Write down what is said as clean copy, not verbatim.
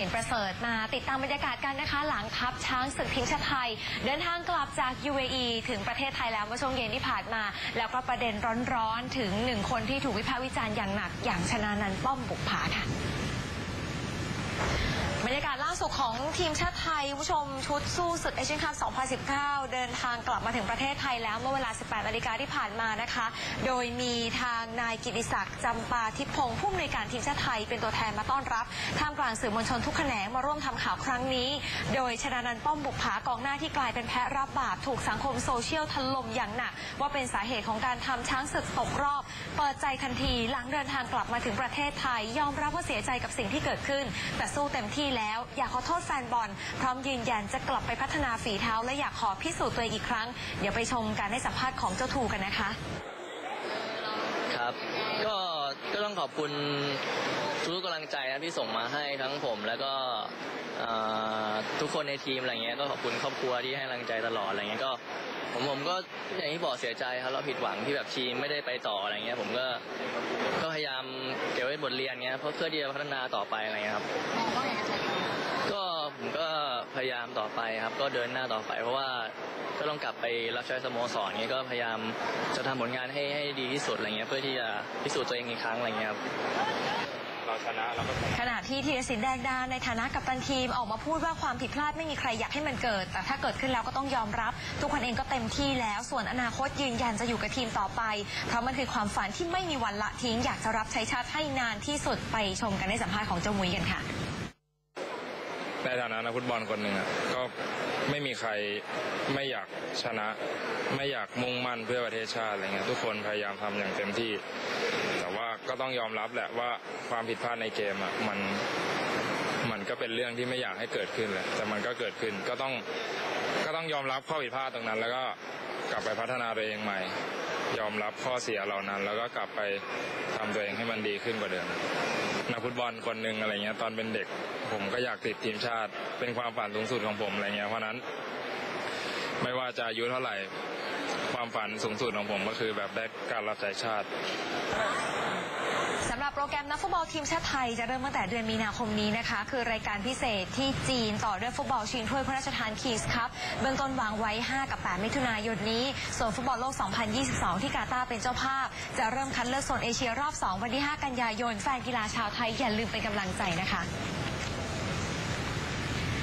ประเสริฐมาติดตามบรรยากาศกันนะคะหลังทัพช้างศึกทีมชาติไทยเดินทางกลับจาก UAE ถึงประเทศไทยแล้วเมื่อช่วงเย็นที่ผ่านมาแล้วก็ประเด็นร้อนๆถึง1คนที่ถูกวิพากษ์วิจารณ์อย่างหนักอย่างชนานันท์ ป้อมบุกผาค่ะบรรยากาศล่าสุดของทีมชาติไทยผู้ชมชุดสู้ศึกเอเชียนคัพ 2019 เดินทางกลับมาถึงประเทศไทยแล้วเมื่อเวลา 18 นาฬิกาที่ผ่านมานะคะโดยมีทางนายกิติศักดิ์จำปาทิพย์พงศ์ผู้อำนวยการทีมชาติไทยเป็นตัวแทนมาต้อนรับท่ามกลางสื่อมวลชนทุกแขนงมาร่วมทำข่าวครั้งนี้โดยชนานันท์ ป้อมบุกผากองหน้าที่กลายเป็นแพะรับบาปถูกสังคมโซเชียลถล่มอย่างหนักว่าเป็นสาเหตุของการทำช้างศึกตกรอบเปิดใจทันทีหลังเดินทางกลับมาถึงประเทศไทยยอมรับว่าเสียใจกับสิ่งที่เกิดขึ้นแต่สู้เต็มที่แล้วอยากขอโทษแฟนบอลพร้อมยืนยันจะกลับไปพัฒนาฝีเท้าและอยากขอพิสูจน์ตัวเองอีกครั้งเดี๋ยวไปชมการให้สัมภาษณ์ของเจ้าทูกันนะคะครับก็ต้องขอบคุณทุกกำลังใจนะที่ส่งมาให้ทั้งผมแล้วก็ทุกคนในทีมอะไรเงี้ยก็ขอบคุณครอบครัวที่ให้กำลังใจตลอดอะไรเงี้ยก็ผมก็อย่างที่บอกเสียใจครับเราผิดหวังที่แบบทีมไม่ได้ไปต่ออะไรเงี้ยผมก็พยายามเก็บไว้บทเรียนเงี้ยเพื่อที่จะพัฒนาต่อไปอะไรเงี้ยครับก็ผมก็พยายามต่อไปครับก็เดินหน้าต่อไปเพราะว่าก็ต้องกลับไปรับใช้สโมสรเงี้ยก็พยายามจะทำผลงานให้ดีที่สุดอะไรเงี้ยเพื่อที่จะพิสูจน์ตัวเองอีกครั้งอะไรเงี้ยครับเราชนะเราก็ขณะที่ธีรศิลป์แดงดาในฐานะกัปตันทีมออกมาพูดว่าความผิดพลาดไม่มีใครอยากให้มันเกิดแต่ถ้าเกิดขึ้นแล้วก็ต้องยอมรับทุกคนเองก็เต็มที่แล้วส่วนอนาคตยืนยันจะอยู่กับทีมต่อไปเพราะมันคือความฝันที่ไม่มีวันละทิ้งอยากจะรับใช้ชาติให้นานที่สุดไปชมกันในสัมภาษณ์ของเจ้ามุ้ยกันค่ะในฐานะนักฟุตบอลคนหนึ่งก็ไม่มีใครไม่อยากชนะไม่อยากมุ่งมั่นเพื่อประเทศชาติอะไรเงี้ยทุกคนพยายามทำอย่างเต็มที่แต่ว่าก็ต้องยอมรับแหละว่าความผิดพลาดในเกมมันก็เป็นเรื่องที่ไม่อยากให้เกิดขึ้นแหละแต่มันก็เกิดขึ้นก็ต้องยอมรับข้อผิดพลาดตรงนั้นแล้วก็กลับไปพัฒนาตัวเองใหม่ยอมรับข้อเสียเหล่านั้นแล้วก็กลับไปทำตัวเองให้มันดีขึ้นกว่าเดิมนักฟุตบอลคนหนึ่งอะไรเงี้ยตอนเป็นเด็กผมก็อยากติดทีมชาติเป็นความฝันสูงสุดของผมอะไรเงี้ยเพราะนั้นไม่ว่าจะอายุเท่าไหร่ความฝันสูงสุดของผมก็คือแบบได้การรับใช้ชาติสำหรับโปรแกรมนักฟุตบอลทีมชาติไทยจะเริ่มตั้งแต่เดือนมีนาคมนี้นะคะคือรายการพิเศษที่จีนต่อด้วยฟุตบอลชิงถ้วยพระราชทานคิงส์คัพเบื้องต้นวางไว้ 5 กับ 8 มิถุนายนนี้ส่วนฟุตบอลโลก 2022 ที่กาตาร์เป็นเจ้าภาพจะเริ่มคัดเลือกโซนเอเชียรอบ 2 วันที่ 5 กันยายนแฟนกีฬาชาวไทยอย่าลืมเป็นกำลังใจนะคะ